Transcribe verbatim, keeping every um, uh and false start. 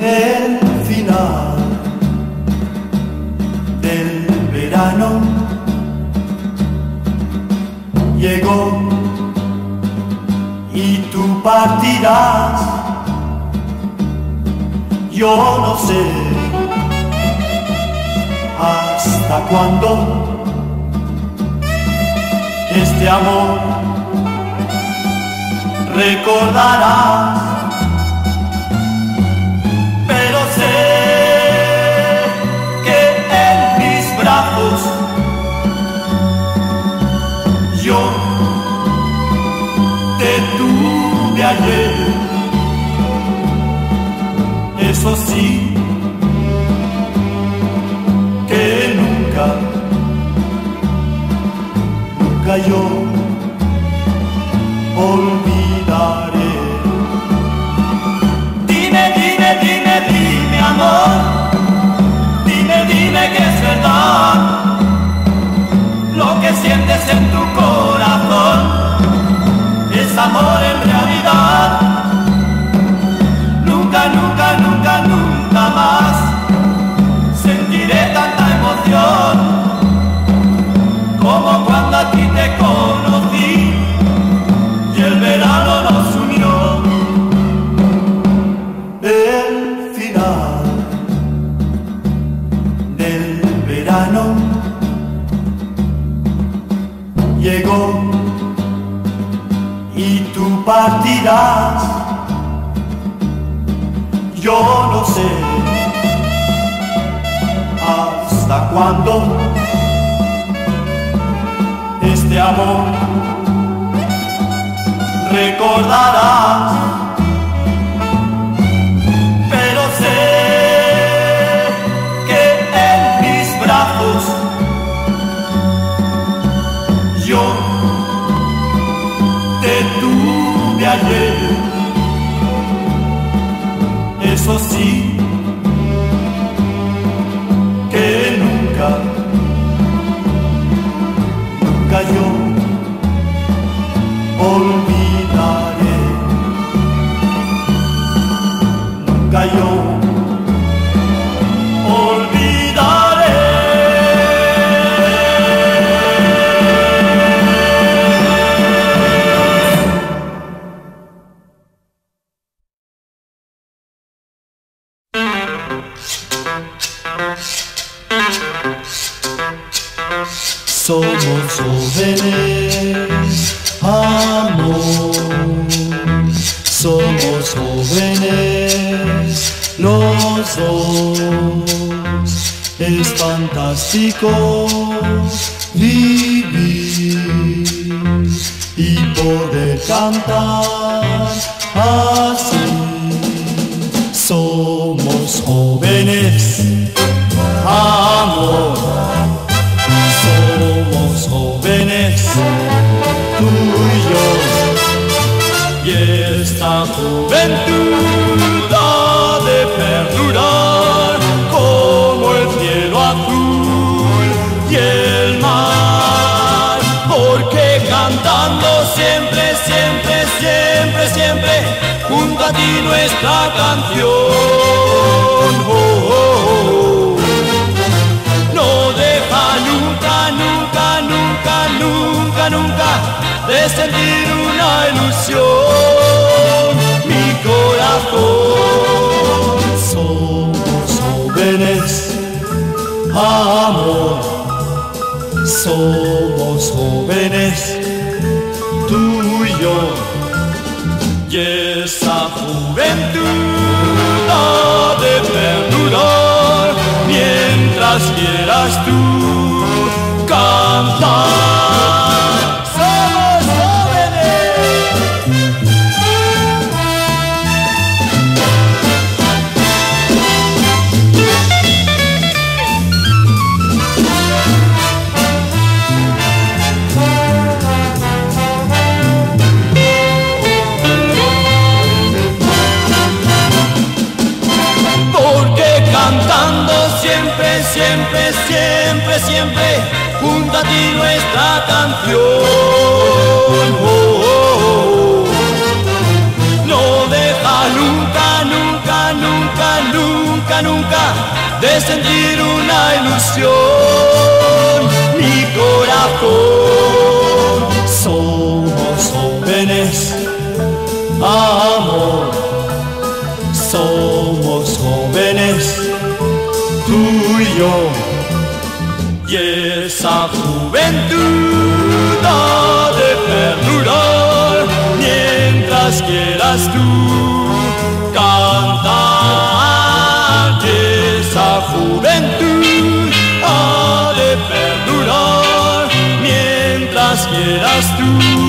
El final del verano llegó y tú partirás. Yo no sé hasta cuándo este amor recordarás, pero sé que en mis brazos yo te tuve ayer. Eso sí, que nunca, nunca yo olvidaré. Dime, dime, dime, dime, amor, dime, dime que es verdad lo que sientes en tu corazón, es amor en realidad. Nunca, nunca, nunca, nunca más sentiré tanta emoción como cuando a ti te conocí y el verano nos unió. El final del verano llegó y tú partirás. Yo no sé hasta cuándo este amor recordarás, pero sé que en mis brazos yo te tuve ayer. Eso sí, que nunca, nunca yo olvidaré. Nunca yo olvidaré. Somos jóvenes, amor. Somos jóvenes, los dos. Es fantástico vivir y poder cantar así. Somos jóvenes, amor. Somos jóvenes, tú y yo, y esta juventud ha de perdurar como el cielo azul y el mar, porque cantando siempre, siempre, siempre, siempre, junto a ti nuestra canción. Oh, oh, oh. No deja nunca, nunca, nunca, nunca, nunca de sentir una ilusión, mi corazón. Somos jóvenes, amor. Somos jóvenes, tú y yo, y esa juventud ha de perdurar mientras quieras tú cantar. Somos jóvenes. Porque cantando siempre, siempre, siempre, siempre, junto a ti nuestra juventud ha de perdurar mientras quieras tú cantar. Esa juventud ha de perdurar mientras quieras tú